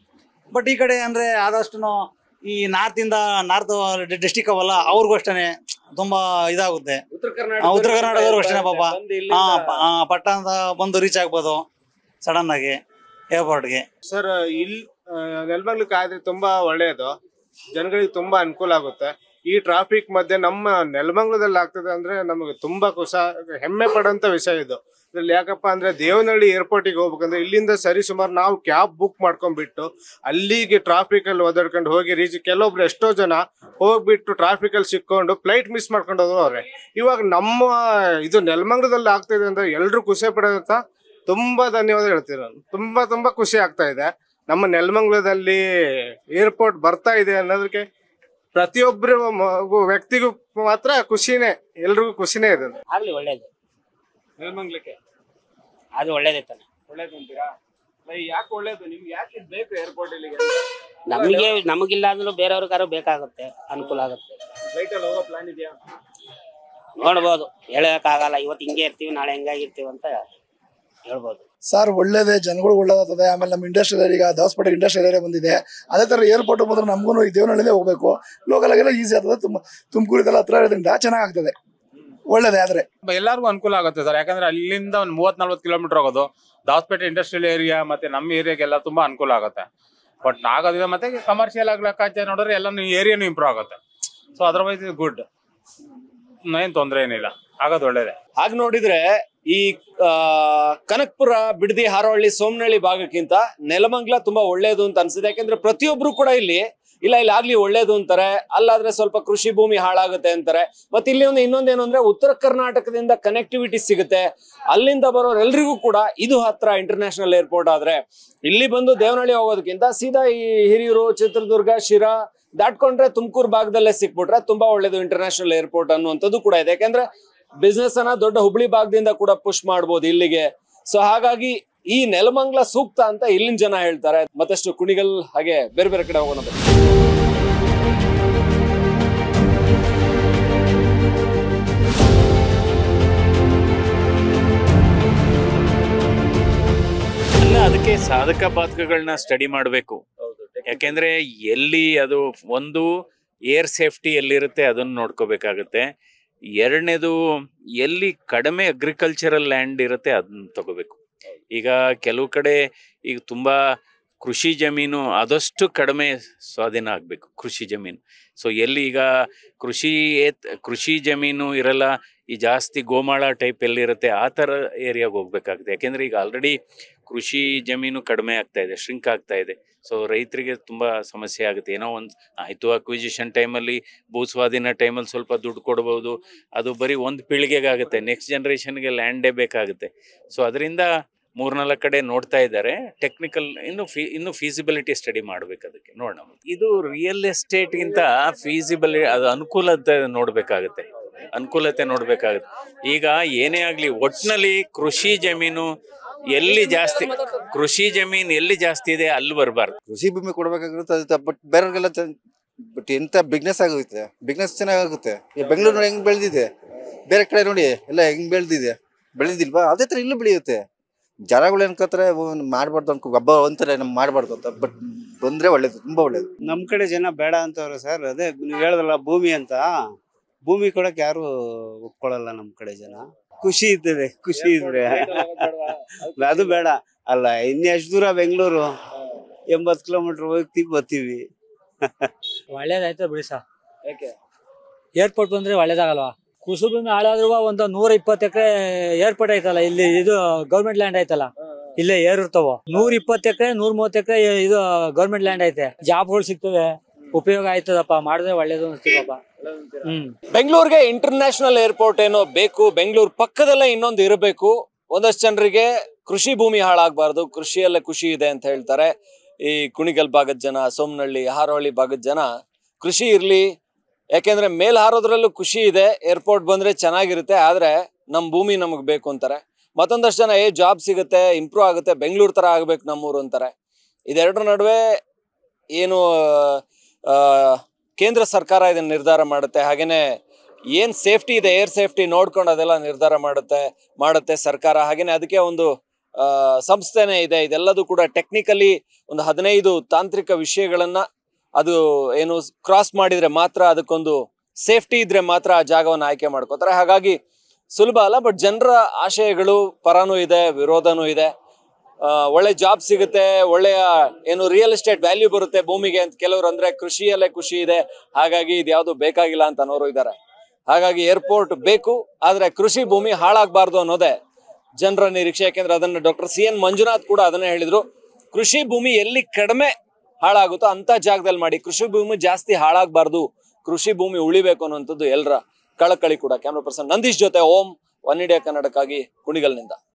ಬಟ್ ಈ ಕಡೆ ಅಂದ್ರೆ ಆದಷ್ಟು ಈ ನಾರ್ತ್ ಇಂದ ನಾರ್ತ್ ಡಿಸ್ಟಿಕ್ ಅವಲ್ಲ ಅವ್ರಿಗೂ ಅಷ್ಟೇ ತುಂಬಾ ಇದಾಗುತ್ತೆ. ಉತ್ತರ ಉತ್ತರ ಕರ್ನಾಟಕದವ್ರಿಗೂ ಅಷ್ಟೇ ಪಾಪ ಹಾ ಪಟ್ಟಣದ ಬಂದು ರೀಚ್ ಆಗ್ಬೋದು ಸಡನ್ ಆಗಿ ಏರ್ಪೋರ್ಟ್ಗೆ. ಸರ್ ಇಲ್ಲಿ ನೆಲಮಂಗಲಕ್ಕೆ ಆದ್ರೆ ತುಂಬಾ ಒಳ್ಳೆಯದು, ಜನಗಳಿಗೆ ತುಂಬಾ ಅನುಕೂಲ ಆಗುತ್ತೆ. ಈ ಟ್ರಾಫಿಕ್ ಮಧ್ಯೆ ನಮ್ಮ ನೆಲಮಂಗಲದಲ್ಲಿ ಆಗ್ತದೆ ಅಂದ್ರೆ ನಮಗೆ ತುಂಬಾ ಕುಸ ಹೆಮ್ಮೆ ಪಡೋಂತ ವಿಷಯ ಇದು. ಇದ್ರಲ್ಲಿ ಯಾಕಪ್ಪ ಅಂದ್ರೆ ದೇವನಹಳ್ಳಿ ಏರ್ಪೋರ್ಟಿಗೆ ಹೋಗ್ಬೇಕಂದ್ರೆ ಇಲ್ಲಿಂದ ಸರಿ ಸುಮಾರು ನಾವು ಕ್ಯಾಬ್ ಬುಕ್ ಮಾಡ್ಕೊಂಡ್ಬಿಟ್ಟು ಅಲ್ಲಿಗೆ ಟ್ರಾಫಿಕ್ ಅಲ್ಲಿ ಓದಾಡ್ಕೊಂಡು ಹೋಗಿ ರೀಚ್, ಕೆಲವೊಬ್ರು ಎಷ್ಟೋ ಜನ ಹೋಗ್ಬಿಟ್ಟು ಟ್ರಾಫಿಕ್ ಅಲ್ಲಿ ಸಿಕ್ಕೊಂಡು ಫ್ಲೈಟ್ ಮಿಸ್ ಮಾಡ್ಕೊಂಡು ಹೋದ್ರು ಅವ್ರೆ. ಇವಾಗ ನಮ್ಮ ಇದು ನೆಲಮಂಗಲದಲ್ಲಿ ಆಗ್ತಿದೆ ಅಂದ್ರೆ ಎಲ್ರು ಖುಷಿ ಪಡೋದಂತ ತುಂಬಾ ಧನ್ಯವಾದ ಹೇಳ್ತೀನಿ ನಾನು. ತುಂಬಾ ತುಂಬಾ ಖುಷಿ ಆಗ್ತಾ ಇದೆ ನಮ್ಮ ನೆಲಮಂಗಲದಲ್ಲಿ ಏರ್ಪೋರ್ಟ್ ಬರ್ತಾ ಇದೆ ಅನ್ನೋದಕ್ಕೆ. ಪ್ರತಿಯೊಬ್ಬರು ವ್ಯಕ್ತಿಗೂ ಮಾತ್ರ ಖುಷಿನೇ, ಎಲ್ರಿಗೂ ಖುಷಿನೇ ಇದೆ. ಆಗ್ಲಿ ಒಳ್ಳೇದು ನೆಲಮಂಗಲಕ್ಕೆ ಅದು ಒಳ್ಳೇದೇ ತಾನೆ. ಒಳ್ಳೇದು ಅಂತೀರಾ? ಯಾಕೆ ಒಳ್ಳೇದು? ನಿಮ್ಗೆ ಯಾಕೆ ಬೇಕು ಏರ್ಪೋರ್ಟ್ ಇಲ್ಲಿಗೆ? ನಮಗೆ ನಮಗಿಲ್ಲ ಅಂದ್ರೂ ಬೇರೆಯವ್ರಿಗಾರು ಬೇಕಾಗುತ್ತೆ, ಅನುಕೂಲ ಆಗುತ್ತೆ. ಫ್ಲೈಟ್ ಅಲ್ಲಿ ಹೋಗೋ ಪ್ಲಾನ್ ಇದೆಯಾ? ನೋಡ್ಬೋದು, ಹೇಳಕ್ಕಾಗಲ್ಲ. ಇವತ್ತು ಹಿಂಗೆ ಇರ್ತೀವಿ, ನಾಳೆ ಹೆಂಗಾಗಿರ್ತೀವಿ ಅಂತ ಹೇಳ್ಬೋದು. ಸರ್ ಒಳ್ಳೇದೇ, ಜನಗಳು ಒಳ್ಳೇದಾಗ್ತದೆ. ಆಮೇಲೆ ನಮ್ಮ ಇಂಡಸ್ಟ್ರಿಯಲ್ ಈಗ ದಾಸಪೇಟೆ ಇಂಡಸ್ಟ್ರಿಯಲ್ ಏರಿಯಾ ಬಂದಿದೆ. ಅದೇ ತರ ಏರ್ಪೋರ್ಟ್ ಬಂದ್ರೆ ನಮಗೂ ಈ ದೇವನಹಳ್ಳಿಲೇ ಹೋಗ್ಬೇಕು. ಲೋಕಲ್ ಆಗೆಲ್ಲ ಈಸಿ ಆಗ್ತದೆ. ತುಂಬ ತುಮಕೂರು ಇದೆಲ್ಲ ಹತ್ರ ಇರೋದ್ರಿಂದ ಚೆನ್ನಾಗಾಗ್ತದೆ. ಒಳ್ಳೇದೇ ಆದ್ರೆ ಎಲ್ಲರಿಗೂ ಅನುಕೂಲ ಆಗುತ್ತೆ ಸರ್. ಯಾಕಂದ್ರೆ ಅಲ್ಲಿಂದ ಒಂದು ಮೂವತ್ ನಲ್ವತ್ತು ಕಿಲೋಮೀಟರ್ ಹೋಗೋದು. ದಾಸಪೇಟೆ ಇಂಡಸ್ಟ್ರಿಯಲ್ ಏರಿಯಾ ಮತ್ತೆ ನಮ್ಮ ಏರಿಯಾಗೆಲ್ಲ ತುಂಬಾ ಅನುಕೂಲ ಆಗುತ್ತೆ. ಬಟ್ ಆಗೋದಿದೆ ಮತ್ತೆ ಕಮರ್ಷಿಯಲ್ ಆಗಿ ಲೆಕ್ಕಾಚಾರ ನೋಡಿದ್ರೆ ಎಲ್ಲ ಏರಿಯಾನು ಇಂಪ್ರೂವ್ ಆಗುತ್ತೆ. ಸೊ ಅದರ್ವೈಸ್ ಇಸ್ ಗುಡ್, ಏನ್ ತೊಂದರೆ ಏನಿಲ್ಲ, ಆಗೋದು ಒಳ್ಳೇದೇ. ಹಾಗೆ ನೋಡಿದ್ರೆ ಈ ಆ ಕನಕಪುರ, ಬಿಡದಿ, ಹಾರೋಹಳ್ಳಿ, ಸೋಮನಹಳ್ಳಿ ಭಾಗಕ್ಕಿಂತ ನೆಲಮಂಗಲ ತುಂಬಾ ಒಳ್ಳೇದು ಅಂತ ಅನ್ಸುತ್ತೆ. ಯಾಕಂದ್ರೆ ಪ್ರತಿಯೊಬ್ರು ಕೂಡ ಇಲ್ಲಿ ಇಲ್ಲ ಇಲ್ಲಿ ಆಗ್ಲಿ ಒಳ್ಳೇದು ಅಂತಾರೆ, ಅಲ್ಲಾದ್ರೆ ಸ್ವಲ್ಪ ಕೃಷಿ ಭೂಮಿ ಹಾಳಾಗುತ್ತೆ ಅಂತಾರೆ. ಮತ್ತೆ ಇಲ್ಲಿ ಒಂದು ಇನ್ನೊಂದೇನು ಅಂದ್ರೆ ಉತ್ತರ ಕರ್ನಾಟಕದಿಂದ ಕನೆಕ್ಟಿವಿಟಿ ಸಿಗುತ್ತೆ. ಅಲ್ಲಿಂದ ಬರೋರೆಲ್ರಿಗೂ ಕೂಡ ಇದು ಹತ್ರ ಇಂಟರ್ನ್ಯಾಷನಲ್ ಏರ್ಪೋರ್ಟ್ ಆದ್ರೆ ಇಲ್ಲಿ ಬಂದು ದೇವನಹಳ್ಳಿ ಹೋಗೋದಕ್ಕಿಂತ ಸೀದಾ ಈ ಹಿರಿಯೂರು, ಚಿತ್ರದುರ್ಗ, ಶಿರಾ ದಾಟ್ಕೊಂಡ್ರೆ ತುಮಕೂರು ಭಾಗದಲ್ಲೇ ಸಿಕ್ಬಿಟ್ರೆ ತುಂಬಾ ಒಳ್ಳೇದು ಇಂಟರ್ನ್ಯಾಷನಲ್ ಏರ್ಪೋರ್ಟ್ ಅನ್ನುವಂಥದ್ದು ಕೂಡ ಇದೆ. ಯಾಕಂದ್ರೆ ಬಿಸ್ನೆಸ್ ಅನ್ನ ದೊಡ್ಡ ಹುಬ್ಳಿ ಭಾಗದಿಂದ ಕೂಡ ಪುಷ್ ಮಾಡ್ಬೋದು ಇಲ್ಲಿಗೆ. ಸೊ ಹಾಗಾಗಿ ಈ ನೆಲಮಂಗಲ ಸೂಕ್ತ ಅಂತ ಇಲ್ಲಿನ ಜನ ಹೇಳ್ತಾರೆ. ಮತ್ತಷ್ಟು ಕುಣಿಗಲ್ ಹಾಗೆ ಬೇರೆ ಬೇರೆ ಕಡೆ ಹೋಗೋಣ. ಅಲ್ಲ, ಅದಕ್ಕೆ ಸಾಧಕ ಬಾಧಕಗಳನ್ನ ಸ್ಟಡಿ ಮಾಡಬೇಕು. ಯಾಕೆಂದ್ರೆ ಎಲ್ಲಿ ಅದು ಒಂದು ಏರ್ ಸೇಫ್ಟಿ ಎಲ್ಲಿರುತ್ತೆ ಅದನ್ನು ನೋಡ್ಕೋಬೇಕಾಗತ್ತೆ. ಎರಡನೇದು ಎಲ್ಲಿ ಕಡಿಮೆ ಅಗ್ರಿಕಲ್ಚರಲ್ ಲ್ಯಾಂಡ್ ಇರುತ್ತೆ ಅದನ್ನ ತಗೋಬೇಕು. ಈಗ ಕೆಲವು ಕಡೆ ಈಗ ತುಂಬ ಕೃಷಿ ಜಮೀನು ಆದಷ್ಟು ಕಡಿಮೆ ಸ್ವಾಧೀನ ಆಗಬೇಕು ಕೃಷಿ ಜಮೀನು. ಸೊ ಎಲ್ಲಿ ಈಗ ಕೃಷಿ ಕೃಷಿ ಜಮೀನು ಇರಲ್ಲ, ಈ ಜಾಸ್ತಿ ಗೋಮಾಳ ಟೈಪ್ ಎಲ್ಲಿರುತ್ತೆ ಆ ಥರ ಏರಿಯಾಗೆ ಹೋಗ್ಬೇಕಾಗುತ್ತೆ. ಯಾಕೆಂದರೆ ಈಗ ಆಲ್ರೆಡಿ ಕೃಷಿ ಜಮೀನು ಕಡಿಮೆ ಆಗ್ತಾ ಇದೆ, ಶ್ರಿಂಕ್ ಆಗ್ತಾ ಇದೆ. ಸೊ ರೈತರಿಗೆ ತುಂಬ ಸಮಸ್ಯೆ ಆಗುತ್ತೆ. ಏನೋ ಒಂದು ಆಯಿತು ಅಕ್ವಿಸಿಷನ್ ಟೈಮಲ್ಲಿ, ಭೂ ಸ್ವಾಧೀನ ಟೈಮಲ್ಲಿ ಸ್ವಲ್ಪ ದುಡ್ಡು ಕೊಡ್ಬೋದು, ಅದು ಬರೀ ಒಂದು ಪೀಳಿಗೆಗೆ ಆಗುತ್ತೆ. ನೆಕ್ಸ್ಟ್ ಜನ್ರೇಷನ್ಗೆ ಲ್ಯಾಂಡೇ ಬೇಕಾಗುತ್ತೆ. ಸೊ ಅದರಿಂದ ಮೂರ್ನಾಲ್ಕು ಕಡೆ ನೋಡ್ತಾ ಇದ್ದಾರೆ. ಟೆಕ್ನಿಕಲ್ ಇನ್ನು ಫೀ ಇನ್ನು ಫೀಸಿಬಿಲಿಟಿ ಸ್ಟಡಿ ಮಾಡ್ಬೇಕು. ಅದಕ್ಕೆ ನೋಡೋಣ. ಇದು ರಿಯಲ್ ಎಸ್ಟೇಟ್ಗಿಂತ ಫೀಸಿಬಲಿ ಅದು ಅನುಕೂಲತೆ ನೋಡ್ಬೇಕಾಗುತ್ತೆ, ಅನುಕೂಲತೆ ನೋಡ್ಬೇಕಾಗುತ್ತೆ. ಈಗ ಏನೇ ಆಗಲಿ ಒಟ್ಟಿನಲ್ಲಿ ಕೃಷಿ ಜಮೀನು ಎಲ್ಲಿ ಜಾಸ್ತಿ ಕೃಷಿ ಜಮೀನು ಎಲ್ಲಿ ಜಾಸ್ತಿ ಇದೆ ಅಲ್ಲಿ ಬರಬಾರ್ದು. ಕೃಷಿ ಭೂಮಿ ಕೊಡ್ಬೇಕಾಗಿರುತ್ತೆ. ಬಟ್ ಬೇರೆಯವ್ರಿಗೆಲ್ಲ ಬಟ್ ಎಂತ ಬಿಸ್ನೆಸ್ ಆಗುತ್ತೆ, ಬಿಸ್ನೆಸ್ ಚೆನ್ನಾಗುತ್ತೆ. ಈ ಬೆಂಗಳೂರು ಹೆಂಗ್ ಬೆಳೆದಿದೆ, ಬೇರೆ ಕಡೆ ನೋಡಿ ಎಲ್ಲ ಹೆಂಗ್ ಬೆಳೆದಿದೆ, ಬೆಳೆದಿಲ್ವಾ ಅದೇ ತರ ಇಲ್ಲೂ ಬೆಳೆಯುತ್ತೆ. ಜನಗಳು ಅನ್ಕೋತಾರೆ ಮಾಡ್ಬಾರ್ದು ಅನ್ಕೋ ಹಬ್ಬ ಅಂತಾರೆ, ನಮ್ ಮಾಡ್ಬಾರ್ದು ಅಂತ. ಬಟ್ ಬಂದ್ರೆ ಒಳ್ಳೇದು, ತುಂಬಾ ಒಳ್ಳೇದು. ನಮ್ ಕಡೆ ಜನ ಬೇಡ ಅಂತವ್ರೆ ಸರ್. ಅದೇ ನೀವು ಹೇಳಿದ್ರಲ್ಲ ಭೂಮಿ ಅಂತ, ಭೂಮಿ ಕೊಡಕ್ ಯಾರು ಒಪ್ಕೊಳ್ಳಲ್ಲ ನಮ್ ಕಡೆ ಜನ. ಖುಷಿ ಇರ್ತದೆ, ಖುಷಿ ಇದ್ರೆ ಅದು ಬೇಡ ಅಲ್ಲ. ಇನ್ನೆಷ್ಟು ದೂರ ಬೆಂಗಳೂರು, ಎಂಬತ್ ಕಿಲೋಮೀಟರ್ ಹೋಗ್ತೀವಿ ಬರ್ತೀವಿ. ಒಳ್ಳೇದಾಯ್ತು ಬಿಡಿ ಸರ್. ಏರ್ಪೋರ್ಟ್ ಬಂದ್ರೆ ಒಳ್ಳೇದಾಗಲ್ವಾ? ಕುಸುಬಿನ ಹಾಳಾದ್ರೂ ಒಂದು ನೂರ ಇಪ್ಪತ್ತು ಎಕರೆ ಏರ್ಪೋರ್ಟ್ ಐತಲ್ಲ ಇಲ್ಲಿ, ಇದು ಗೌರ್ಮೆಂಟ್ ಲ್ಯಾಂಡ್ ಐತಲ್ಲ, ಇಲ್ಲೇ ಏರ್ ಇರ್ತಾವ. ನೂರ ಇಪ್ಪತ್ತು ಎಕರೆ ನೂರ ಮೂವತ್ತು ಎಕರೆ ಇದು ಗೌರ್ಮೆಂಟ್ ಲ್ಯಾಂಡ್ ಐತೆ. ಜಾಬ್ಗಳು ಸಿಗ್ತವೆ, ಉಪಯೋಗ ಆಯ್ತದಪ್ಪ, ಮಾಡಿದ್ರೆ ಒಳ್ಳೇದು ಅನ್ಸ್ತೀವಪ್ಪ. ಹ್ಮ್ ಬೆಂಗಳೂರಿಗೆ ಇಂಟರ್ನ್ಯಾಷನಲ್ ಏರ್ಪೋರ್ಟ್ ಏನೋ ಬೇಕು, ಬೆಂಗಳೂರು ಪಕ್ಕದಲ್ಲೇ ಇನ್ನೊಂದು ಇರಬೇಕು. ಒಂದಷ್ಟು ಜನರಿಗೆ ಕೃಷಿ ಭೂಮಿ ಹಾಳಾಗಬಾರ್ದು, ಕೃಷಿಯಲ್ಲೇ ಖುಷಿ ಇದೆ ಅಂತ ಹೇಳ್ತಾರೆ. ಈ ಕುಣಿಗಲ್ ಭಾಗದ ಜನ, ಸೋಮನಹಳ್ಳಿ, ಹಾರೋಹಳ್ಳಿ ಭಾಗದ ಜನ ಕೃಷಿ ಇರ್ಲಿ, ಯಾಕೆಂದ್ರೆ ಮೇಲ್ ಹಾರೋದ್ರಲ್ಲೂ ಖುಷಿ ಇದೆ, ಏರ್ಪೋರ್ಟ್ ಬಂದ್ರೆ ಚೆನ್ನಾಗಿರುತ್ತೆ, ಆದ್ರೆ ನಮ್ ಭೂಮಿ ನಮಗ್ ಬೇಕು ಅಂತಾರೆ. ಮತ್ತೊಂದಷ್ಟು ಜನ ಏ ಜಾಬ್ ಸಿಗುತ್ತೆ, ಇಂಪ್ರೂವ್ ಆಗುತ್ತೆ, ಬೆಂಗಳೂರು ತರ ಆಗ್ಬೇಕು ನಮ್ಮೂರು ಅಂತಾರೆ. ಇದೆರಡರ ನಡುವೆ ಏನು ಆ ಕೇಂದ್ರ ಸರ್ಕಾರ ಇದನ್ನ ನಿರ್ಧಾರ ಮಾಡುತ್ತೆ. ಹಾಗೇನೆ ಏನ್ ಸೇಫ್ಟಿ ಇದೆ, ಏರ್ ಸೇಫ್ಟಿ ನೋಡ್ಕೊಂಡು ಅದೆಲ್ಲ ನಿರ್ಧಾರ ಮಾಡುತ್ತೆ ಮಾಡುತ್ತೆ ಸರ್ಕಾರ. ಹಾಗೇನೆ ಅದಕ್ಕೆ ಒಂದು ಆ ಸಂಸ್ಥೆನೇ ಇದೆ. ಇದೆಲ್ಲದೂ ಕೂಡ ಟೆಕ್ನಿಕಲಿ ಒಂದು ಹದಿನೈದು ತಾಂತ್ರಿಕ ವಿಷಯಗಳನ್ನ ಅದು ಏನು ಕ್ರಾಸ್ ಮಾಡಿದ್ರೆ ಮಾತ್ರ, ಅದಕ್ಕೊಂದು ಸೇಫ್ಟಿ ಇದ್ರೆ ಮಾತ್ರ ಆ ಜಾಗವನ್ನು ಆಯ್ಕೆ ಮಾಡ್ಕೋತಾರೆ. ಹಾಗಾಗಿ ಸುಲಭ ಅಲ್ಲ. ಬಟ್ ಜನರ ಆಶಯಗಳು ಪರನೂ ಇದೆ, ವಿರೋಧನೂ ಇದೆ. ಒಳ್ಳೆ ಜಾಬ್ ಸಿಗುತ್ತೆ, ಒಳ್ಳೆಯ ಏನು ರಿಯಲ್ ಎಸ್ಟೇಟ್ ವ್ಯಾಲ್ಯೂ ಬರುತ್ತೆ ಭೂಮಿಗೆ ಅಂತ ಕೆಲವರು ಅಂದ್ರೆ, ಕೃಷಿಯಲ್ಲೇ ಖುಷಿ ಇದೆ, ಹಾಗಾಗಿ ಇದು ಯಾವುದು ಬೇಕಾಗಿಲ್ಲ ಅಂತ ಅನ್ನೋರು ಇದ್ದಾರೆ. ಹಾಗಾಗಿ ಏರ್ಪೋರ್ಟ್ ಬೇಕು, ಆದ್ರೆ ಕೃಷಿ ಭೂಮಿ ಹಾಳಾಗಬಾರ್ದು ಅನ್ನೋದೇ ಜನರ ನಿರೀಕ್ಷೆ. ಯಾಕೆಂದ್ರೆ ಅದನ್ನ ಡಾಕ್ಟರ್ ಸಿ ಎನ್ ಮಂಜುನಾಥ್ ಕೂಡ ಅದನ್ನೇ ಹೇಳಿದ್ರು. ಕೃಷಿ ಭೂಮಿ ಎಲ್ಲಿ ಕಡಿಮೆ ಹಾಳಾಗುತ್ತೋ ಅಂತ ಜಾಗದಲ್ಲಿ ಮಾಡಿ, ಕೃಷಿ ಭೂಮಿ ಜಾಸ್ತಿ ಹಾಳಾಗಬಾರ್ದು, ಕೃಷಿ ಭೂಮಿ ಉಳಿಬೇಕು ಅನ್ನುವಂಥದ್ದು ಎಲ್ಲರ ಕಳಕಳಿ ಕೂಡ. ಕ್ಯಾಮ್ರಾ ಪರ್ಸನ್ ನಂದೀಶ್ ಜೊತೆ ಓಂ, ಒನ್ ಇಂಡಿಯಾ ಕನ್ನಡಕ್ಕಾಗಿ ಕುಣಿಗಲ್ನಿಂದ.